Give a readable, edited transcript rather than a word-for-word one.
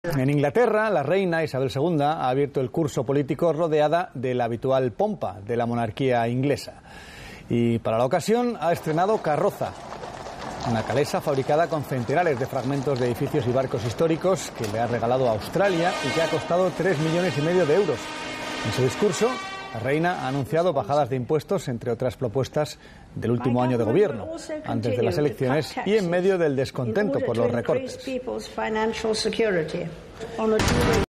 En Inglaterra, la reina Isabel II ha abierto el curso político rodeada de la habitual pompa de la monarquía inglesa. Y para la ocasión ha estrenado carroza, una calesa fabricada con centenares de fragmentos de edificios y barcos históricos que le ha regalado a Australia y que ha costado 3,5 millones de euros. En su discurso, la reina ha anunciado bajadas de impuestos, entre otras propuestas del último año de gobierno, antes de las elecciones y en medio del descontento por los recortes.